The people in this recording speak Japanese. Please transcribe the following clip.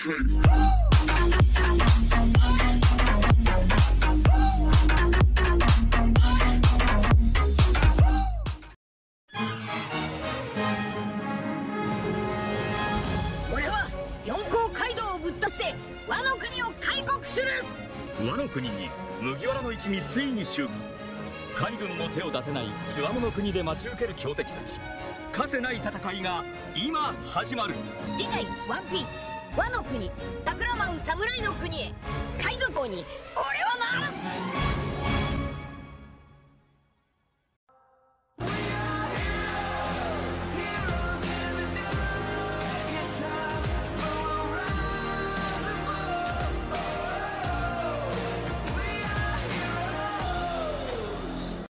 俺は四皇街道をぶっ飛してワノ国を開国する。 ワノ国に麦わらの一味ついに集結。海軍も手を出せないつわもの国で待ち受ける強敵たち。かつてない戦いが今始まる。 次回ワンピースワノ国タクラマン侍の国へ海賊王に俺はなる。